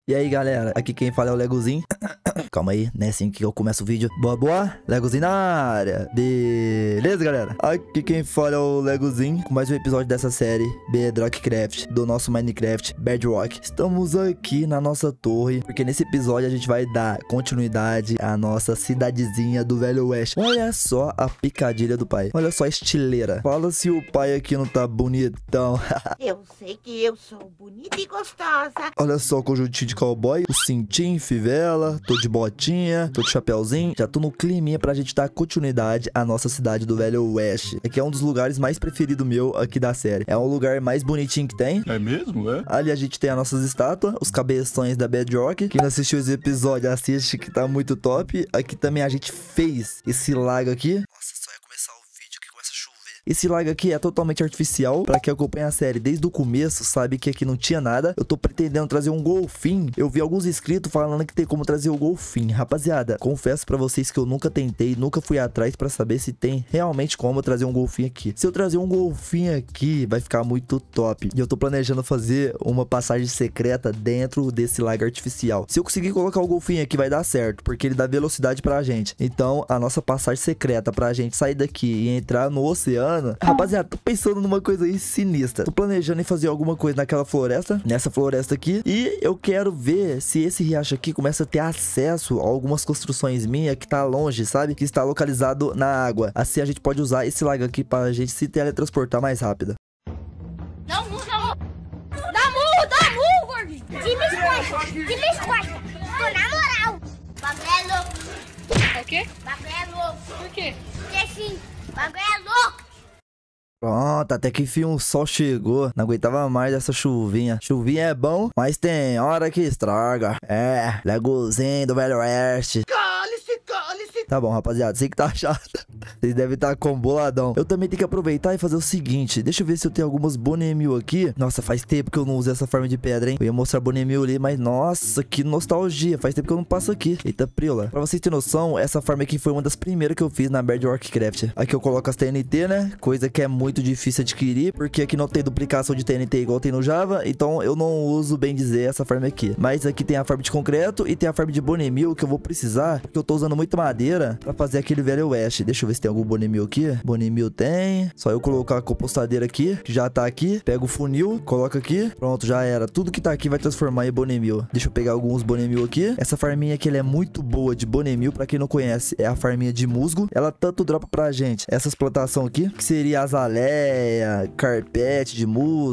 E aí galera, aqui quem fala é o Legozinho. Calma aí, né, assim que eu começo o vídeo. Boa, Legozinho na área. Beleza galera, aqui quem fala é o Legozinho, com mais um episódio dessa série Bedrock Craft, do nosso Minecraft Bedrock. Estamos aqui na nossa torre, porque nesse episódio a gente vai dar continuidade à nossa cidadezinha do Velho Oeste. Olha só a picadilha do pai, olha só a estileira. Fala se o pai aqui não tá bonitão. Eu sei que eu sou bonita e gostosa. Olha só o conjuntinho de cowboy, o cintinho, fivela, tô de botinha, tô de chapéuzinho. Já tô no climinha pra gente dar continuidade à nossa cidade do Velho Oeste. Aqui é um dos lugares mais preferidos meu aqui da série. É um lugar mais bonitinho que tem. É mesmo, é? Ali a gente tem as nossas estátuas, os cabeções da Bedrock. Quem não assistiu esse episódio, assiste que tá muito top. Aqui também a gente fez esse lago aqui. Nossa, só ia começar o vídeo que começa a chover. Esse lago aqui é totalmente artificial. Pra quem acompanha a série desde o começo, sabe que aqui não tinha nada. Eu tô pretendendo trazer um golfinho. Eu vi alguns inscritos falando que tem como trazer o golfinho. Rapaziada, confesso pra vocês que eu nunca tentei, nunca fui atrás pra saber se tem realmente como eu trazer um golfinho aqui. Se eu trazer um golfinho aqui, vai ficar muito top. E eu tô planejando fazer uma passagem secreta dentro desse lago artificial. Se eu conseguir colocar o golfinho aqui, vai dar certo, porque ele dá velocidade pra gente. Então, a nossa passagem secreta pra gente sair daqui e entrar no oceano. Rapaziada, tô pensando numa coisa aí sinistra. Tô planejando em fazer alguma coisa naquela floresta, nessa floresta aqui. E eu quero ver se esse riacho aqui começa a ter acesso a algumas construções minhas que tá longe, sabe? Que está localizado na água. Assim a gente pode usar esse lago aqui pra gente se teletransportar mais rápido. Dá murro, gordinho. Que me esquarta. Tô na moral. Bagulho é louco. É o quê? Bagulho é louco. Por quê? Porque assim, bagulho é louco. Pronto, até que enfim o sol chegou. Não aguentava mais essa chuvinha. Chuvinha é bom, mas tem hora que estraga. É, Legozinho do Velho Oeste. Cale-se, cale-se. Tá bom, rapaziada, sei que tá chato. Vocês devem estar com boladão. Eu também tenho que aproveitar e fazer o seguinte. Deixa eu ver se eu tenho algumas Bonemil aqui. Nossa, faz tempo que eu não uso essa forma de pedra, hein? Eu ia mostrar Bonemil ali, mas nossa, que nostalgia. Faz tempo que eu não passo aqui. Eita, prila. Pra vocês terem noção, essa forma aqui foi uma das primeiras que eu fiz na Bedrock Craft. Aqui eu coloco as TNT, né? Coisa que é muito difícil adquirir, porque aqui não tem duplicação de TNT igual tem no Java. Então eu não uso, bem dizer, essa forma aqui. Mas aqui tem a forma de concreto e tem a forma de Bonemil que eu vou precisar, porque eu tô usando muita madeira pra fazer aquele Velho Oeste. Deixa eu ver se tem algum Bonemil aqui. Bonemil tem. Só eu colocar a compostadeira aqui, que já tá aqui. Pega o funil, coloca aqui. Pronto, já era. Tudo que tá aqui vai transformar em Bonemil. Deixa eu pegar alguns Bonemil aqui. Essa farminha aqui, ela é muito boa de Bonemil. Pra quem não conhece, é a farminha de musgo. Ela tanto dropa pra gente essas plantações aqui, que seria azaleia, carpete de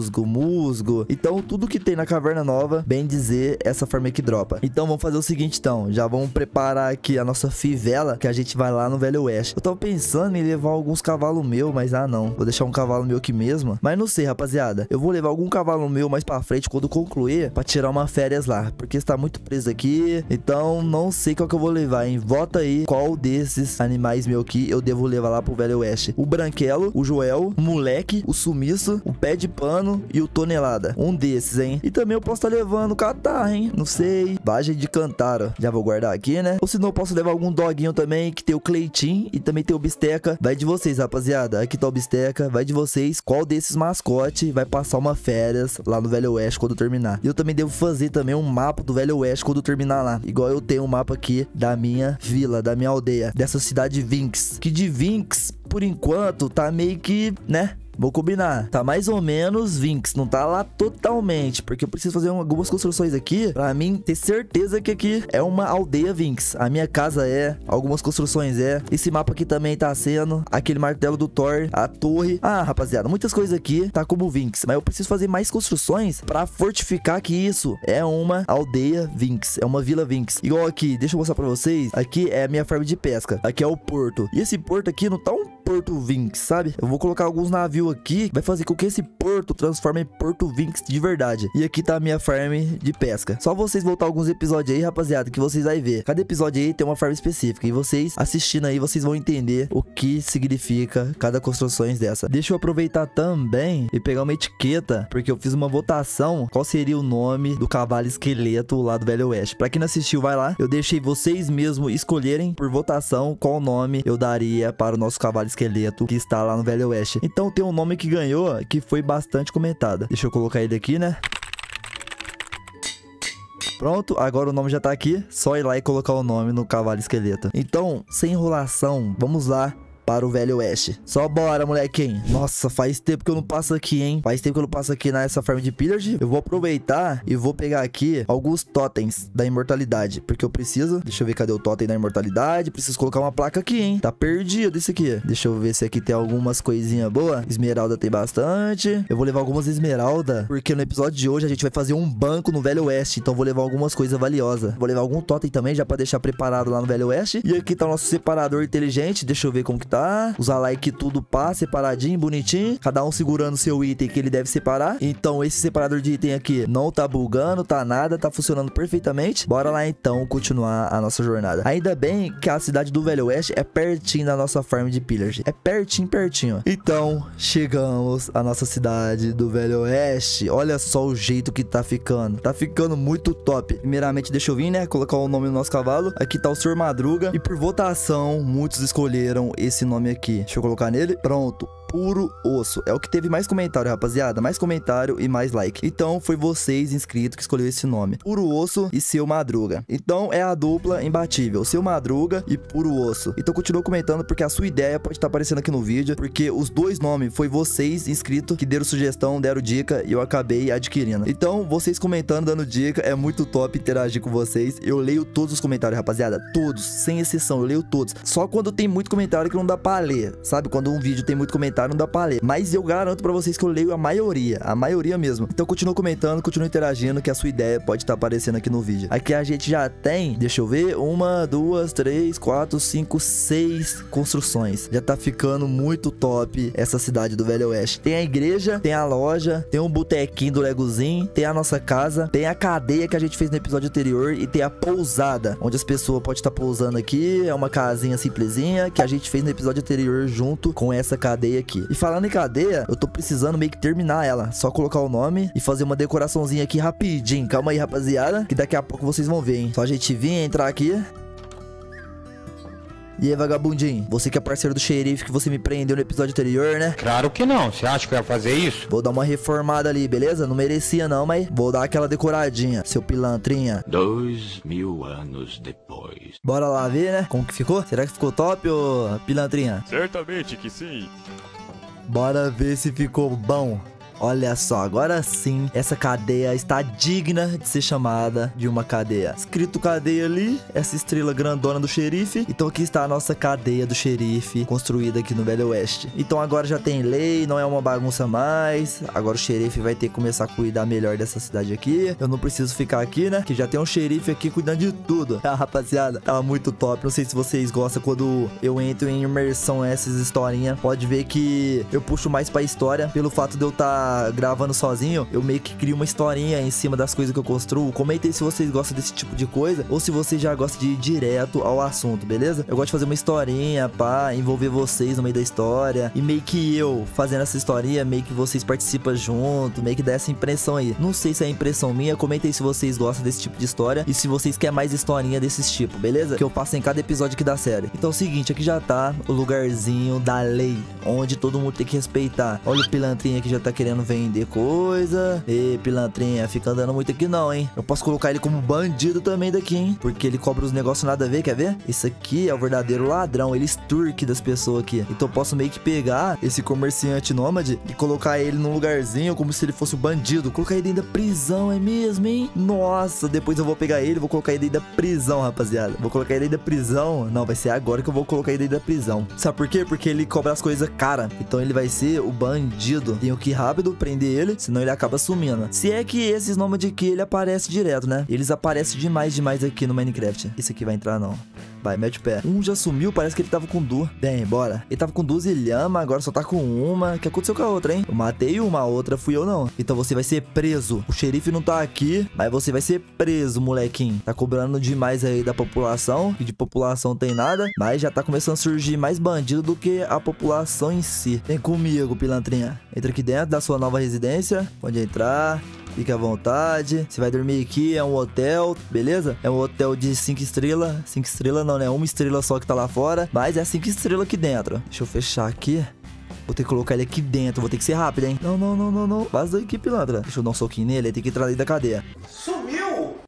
musgo. Então, tudo que tem na caverna nova, bem dizer, essa farminha que dropa. Então, vamos fazer o seguinte, então. Já vamos preparar aqui a nossa fivela, que a gente vai lá no Velho Oeste. Eu tava pensando em levar alguns cavalos meus, mas não. Vou deixar um cavalo meu aqui mesmo. Mas não sei, rapaziada. Eu vou levar algum cavalo meu mais pra frente quando concluir, pra tirar uma férias lá. Porque está muito preso aqui. Então, não sei qual que eu vou levar, hein? Vota aí qual desses animais meu aqui eu devo levar lá pro Velho Oeste. O Branquelo, o Joel, o Moleque, o Sumiço, o Pé de Pano e o Tonelada. Um desses, hein? E também eu posso estar levando o Catarro, hein? Não sei. Vagem de Cantaro. Já vou guardar aqui, né? Ou se não, eu posso levar algum doguinho também, que tem o Cleitinho e também tem o Bisteca. Vai de vocês, rapaziada. Aqui tá o Bisteca. Vai de vocês. Qual desses mascotes vai passar uma férias lá no Velho Oeste quando terminar? E eu também devo fazer também um mapa do Velho Oeste quando terminar lá. Igual eu tenho um mapa aqui da minha vila, da minha aldeia, dessa cidade Vinx. Que de Vinx, por enquanto, tá meio que, né? Vou combinar, tá mais ou menos Vinx, não tá lá totalmente, porque eu preciso fazer algumas construções aqui pra mim ter certeza que aqui é uma aldeia Vinx. A minha casa é, algumas construções é, esse mapa aqui também tá sendo, aquele martelo do Thor, a torre. Ah, rapaziada, muitas coisas aqui tá como Vinx, mas eu preciso fazer mais construções pra fortificar que isso é uma aldeia Vinx, é uma vila Vinx. Igual aqui, deixa eu mostrar pra vocês, aqui é a minha farm de pesca, aqui é o porto, e esse porto aqui não tá um porto Vinx, sabe? Eu vou colocar alguns navios aqui, vai fazer com que esse porto transforme em porto Vinx de verdade. E aqui tá a minha farm de pesca. Só vocês voltar alguns episódios aí, rapaziada, que vocês vão ver. Cada episódio aí tem uma farm específica, e vocês assistindo aí, vocês vão entender o que significa cada construção dessa. Deixa eu aproveitar também e pegar uma etiqueta, porque eu fiz uma votação, qual seria o nome do cavalo esqueleto lá do Velho Oeste. Pra quem não assistiu, vai lá. Eu deixei vocês mesmo escolherem por votação qual nome eu daria para o nosso cavalo esqueleto que está lá no Velho Oeste. Então tem um nome que ganhou, que foi bastante comentado. Deixa eu colocar ele aqui, né? Pronto, agora o nome já tá aqui. Só ir lá e colocar o nome no cavalo esqueleto. Então, sem enrolação, vamos lá para o Velho Oeste. Só bora, molequinho. Nossa, faz tempo que eu não passo aqui, hein? Faz tempo que eu não passo aqui nessa farm de pillage. Eu vou aproveitar e vou pegar aqui alguns totens da imortalidade, porque eu preciso. Deixa eu ver, cadê o totem da imortalidade? Preciso colocar uma placa aqui, hein? Tá perdido isso aqui. Deixa eu ver se aqui tem algumas coisinhas boas. Esmeralda tem bastante. Eu vou levar algumas esmeralda, porque no episódio de hoje a gente vai fazer um banco no Velho Oeste. Então vou levar algumas coisas valiosas. Vou levar algum totem também, já pra deixar preparado lá no Velho Oeste. E aqui tá o nosso separador inteligente. Deixa eu ver como que tá. Usar like tudo pá, separadinho, bonitinho. Cada um segurando o seu item que ele deve separar. Então esse separador de item aqui não tá bugando, tá nada, tá funcionando perfeitamente. Bora lá então continuar a nossa jornada. Ainda bem que a cidade do Velho Oeste é pertinho da nossa farm de pillage. É pertinho, pertinho. Então chegamos à nossa cidade do Velho Oeste. Olha só o jeito que tá ficando. Tá ficando muito top. Primeiramente deixa eu vir, né, colocar o nome do nosso cavalo. Aqui tá o Sr. Madruga. E por votação muitos escolheram esse nome aqui. Deixa eu colocar nele. Pronto. Puro Osso. É o que teve mais comentário, rapaziada. Mais comentário e mais like. Então, foi vocês, inscritos, que escolheu esse nome. Puro Osso e Seu Madruga. Então, é a dupla imbatível. Seu Madruga e Puro Osso. Então, continua comentando, porque a sua ideia pode estar aparecendo aqui no vídeo. Porque os dois nomes foi vocês, inscritos, que deram sugestão, deram dica e eu acabei adquirindo. Então, vocês comentando, dando dica, é muito top interagir com vocês. Eu leio todos os comentários, rapaziada. Todos, sem exceção, eu leio todos. Só quando tem muito comentário que não dá pra ler. Sabe? Quando um vídeo tem muito comentário, não dá pra ler. Mas eu garanto pra vocês que eu leio a maioria mesmo. Então continua comentando, continua interagindo, que a sua ideia pode estar aparecendo aqui no vídeo. Aqui a gente já tem, deixa eu ver, 1, 2, 3, 4, 5, 6 construções. Já tá ficando muito top essa cidade do Velho Oeste. Tem a igreja, tem a loja, tem um botequinho do Legozinho, tem a nossa casa, tem a cadeia que a gente fez no episódio anterior e tem a pousada, onde as pessoas podem estar pousando aqui. É uma casinha simplesinha que a gente fez no episódio anterior junto com essa cadeia aqui. E falando em cadeia, eu tô precisando meio que terminar ela. Só colocar o nome e fazer uma decoraçãozinha aqui rapidinho. Calma aí, rapaziada, que daqui a pouco vocês vão ver, hein. Só a gente vir, entrar aqui. E aí, vagabundinho, você que é parceiro do xerife que você me prendeu no episódio anterior, né? Claro que não, você acha que eu ia fazer isso? Vou dar uma reformada ali, beleza? Não merecia não, mas vou dar aquela decoradinha, seu pilantrinha. 2000 anos depois. Bora lá ver, né? Como que ficou? Será que ficou top, ô pilantrinha? Certamente que sim. Bora ver se ficou bom. Olha só, agora sim, essa cadeia está digna de ser chamada de uma cadeia. Escrito cadeia ali, essa estrela grandona do xerife. Então aqui está a nossa cadeia do xerife, construída aqui no Velho Oeste. Então agora já tem lei, não é uma bagunça mais. Agora o xerife vai ter que começar a cuidar melhor dessa cidade aqui. Eu não preciso ficar aqui, né? Que já tem um xerife aqui cuidando de tudo. Ah, rapaziada, tá muito top. Não sei se vocês gostam quando eu entro em imersão nessas historinhas. Pode ver que eu puxo mais pra história. Pelo fato de eu estar gravando sozinho, eu meio que crio uma historinha em cima das coisas que eu construo. Comentem se vocês gostam desse tipo de coisa ou se vocês já gostam de ir direto ao assunto, beleza? Eu gosto de fazer uma historinha pra envolver vocês no meio da história e meio que eu fazendo essa historinha, meio que vocês participam junto, meio que dá essa impressão aí. Não sei se é impressão minha, comentem se vocês gostam desse tipo de história e se vocês querem mais historinha desses tipos, beleza? Que eu faço em cada episódio aqui da série. Então é o seguinte, aqui já tá o lugarzinho da lei, onde todo mundo tem que respeitar. Olha o pilantrinha que já tá querendo vender coisa. E pilantrinha, fica andando muito aqui não, hein? Eu posso colocar ele como bandido também daqui, hein? Porque ele cobra os negócios nada a ver, quer ver? Esse aqui é o verdadeiro ladrão, ele extorque das pessoas aqui. Então eu posso meio que pegar esse comerciante nômade e colocar ele num lugarzinho como se ele fosse o bandido. Colocar ele dentro da prisão, é mesmo, hein? Nossa, depois eu vou pegar ele, vou colocar ele dentro da prisão, rapaziada. Vou colocar ele dentro da prisão. Não, vai ser agora que eu vou colocar ele dentro da prisão. Sabe por quê? Porque ele cobra as coisas cara. Então ele vai ser o bandido. Tenho que ir rápido prender ele, senão ele acaba sumindo. Se é que esses nômades aqui, ele aparece direto, né? Eles aparecem demais aqui no Minecraft. Esse aqui vai entrar, não. Vai, mete o pé. Um já sumiu, parece que ele tava com duas. Bem, bora. Ele tava com duas ilhamas, agora só tá com uma. O que aconteceu com a outra, hein? Eu matei uma, a outra fui eu, não. Então você vai ser preso. O xerife não tá aqui, mas você vai ser preso, molequinho. Tá cobrando demais aí da população, que de população tem nada, mas já tá começando a surgir mais bandido do que a população em si. Vem comigo, pilantrinha. Entra aqui dentro da sua nova residência. Pode entrar. Fique à vontade. Você vai dormir aqui, é um hotel, beleza? É um hotel de 5 estrelas. 5 estrelas não, né? Uma estrela só que tá lá fora. Mas é 5 estrelas aqui dentro. Deixa eu fechar aqui. Vou ter que colocar ele aqui dentro. Vou ter que ser rápido, hein? Não. Vaza aqui, pilantra. Deixa eu dar um soquinho nele. Ele tem que entrar dentro da cadeia. Sumiu!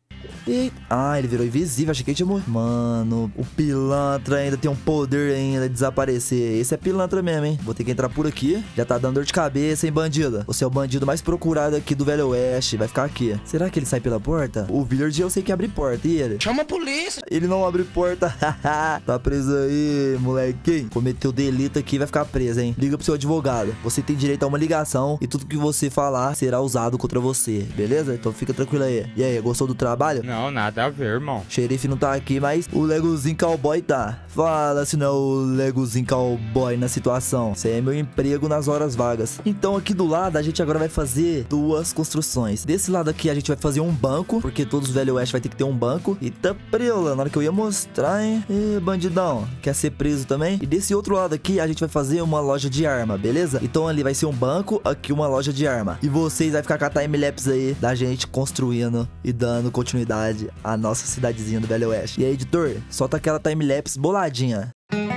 Eita. Ah, ele virou invisível. Achei que ele tinha morrido. Mano, o pilantra ainda tem um poder ainda de desaparecer. Esse é pilantra mesmo, hein? Vou ter que entrar por aqui. Já tá dando dor de cabeça, hein, bandida? Você é o bandido mais procurado aqui do Velho Oeste. Vai ficar aqui. Será que ele sai pela porta? O Villard eu sei que abre porta. E ele? Chama a polícia. Ele não abre porta. Tá preso aí, moleque. Cometeu delito aqui, vai ficar preso, hein? Liga pro seu advogado. Você tem direito a uma ligação e tudo que você falar será usado contra você, beleza? Então fica tranquilo aí. E aí, gostou do trabalho? Não, nada a ver, irmão. Xerife não tá aqui, mas o Legozinho Cowboy tá. Fala se não é o Legozinho Cowboy na situação. Isso aí é meu emprego nas horas vagas. Então aqui do lado a gente agora vai fazer duas construções. Desse lado aqui a gente vai fazer um banco, porque todos os Velho Oeste vai ter que ter um banco. Eita preula, na hora que eu ia mostrar, hein? Ê, bandidão, quer ser preso também? E desse outro lado aqui a gente vai fazer uma loja de arma, beleza? Então ali vai ser um banco, aqui uma loja de arma. E vocês vai ficar com a timelapse aí da gente construindo e dando continuidade à nossa cidadezinha do Velho Oeste. E aí, editor, solta aquela timelapse boladinha.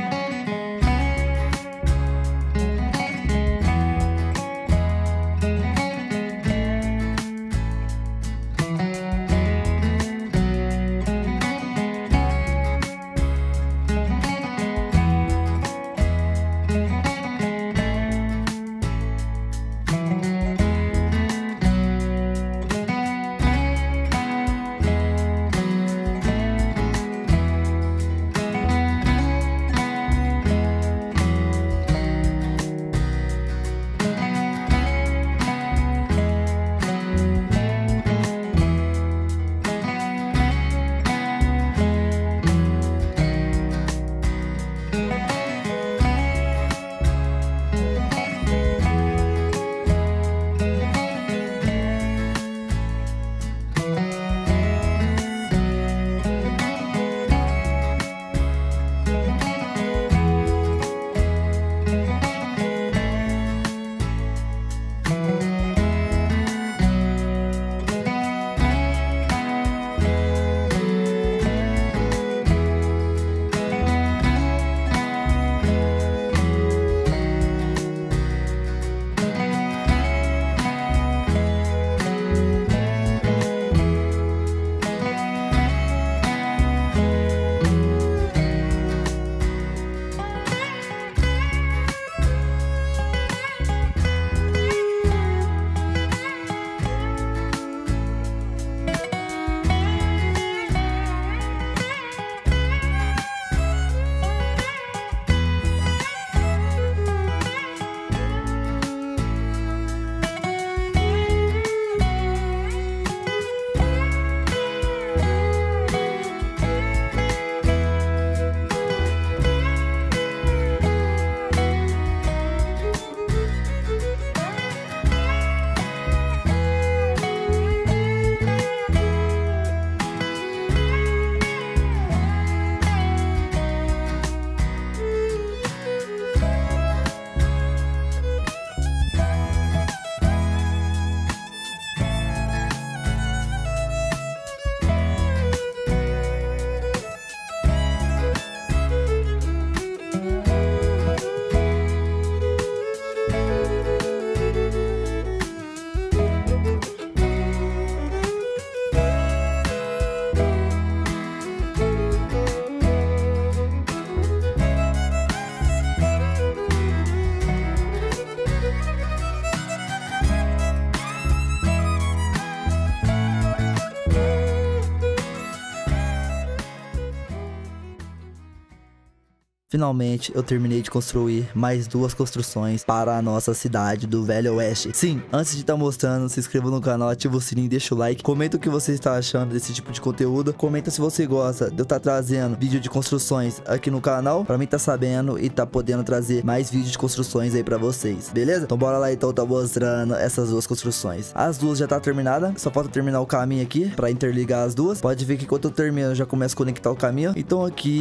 Finalmente, eu terminei de construir mais duas construções para a nossa cidade do Velho Oeste. Sim, antes de estar mostrando, se inscreva no canal, ativa o sininho, deixa o like. Comenta o que você está achando desse tipo de conteúdo. Comenta se você gosta de eu estar trazendo vídeo de construções aqui no canal, para mim estar sabendo e estar podendo trazer mais vídeos de construções aí para vocês, beleza? Então bora lá então, tá mostrando essas duas construções. As duas já tá terminada, só falta terminar o caminho aqui para interligar as duas. Pode ver que enquanto eu termino, eu já começo a conectar o caminho. Então aqui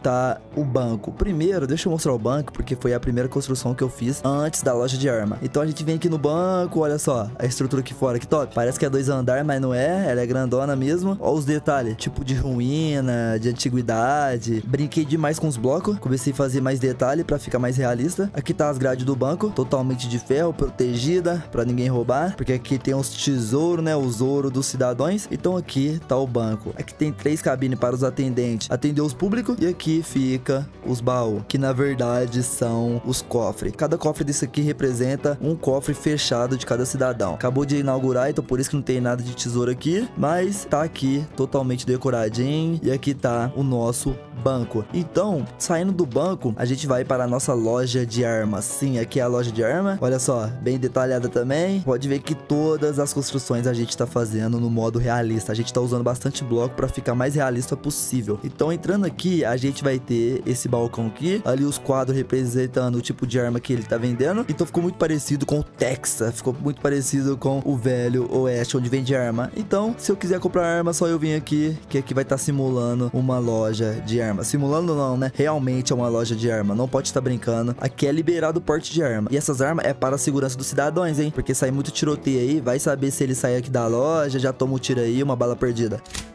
tá o banco. Primeiro, deixa eu mostrar o banco, porque foi a primeira construção que eu fiz antes da loja de arma. Então a gente vem aqui no banco, olha só, a estrutura aqui fora, que top. Parece que é 2 andares, mas não é, ela é grandona mesmo. Olha os detalhes, tipo de ruína, de antiguidade. Brinquei demais com os blocos, comecei a fazer mais detalhe pra ficar mais realista. Aqui tá as grades do banco, totalmente de ferro, protegida, pra ninguém roubar, porque aqui tem os tesouros, né, os ouro dos cidadãos. Então aqui tá o banco. Aqui tem 3 cabines para os atendentes atender os públicos, e aqui fica os baús, que na verdade são os cofres. Cada cofre desse aqui representa um cofre fechado de cada cidadão. Acabou de inaugurar, então por isso que não tem nada de tesouro aqui, mas tá aqui totalmente decoradinho, e aqui tá o nosso banco. Então, saindo do banco, a gente vai para a nossa loja de armas. Sim, aqui é a loja de arma. Olha só, bem detalhada também. Pode ver que todas as construções a gente tá fazendo no modo realista. A gente tá usando bastante bloco para ficar mais realista possível. Então, entrando aqui, a gente vai ter esse balcão aqui. Ali os quadros representando o tipo de arma que ele tá vendendo. Então, ficou muito parecido com o Texas. Ficou muito parecido com o Velho Oeste, onde vende arma. Então, se eu quiser comprar arma, só eu vim aqui, que aqui vai estar simulando uma loja de arma. Simulando não, né? Realmente é uma loja de arma. Não pode estar brincando. Aqui é liberado o porte de arma. E essas armas é para a segurança dos cidadãos, hein? Porque sai muito tiroteio aí. Vai saber se ele sai aqui da loja, já toma um tiro aí, uma bala perdida.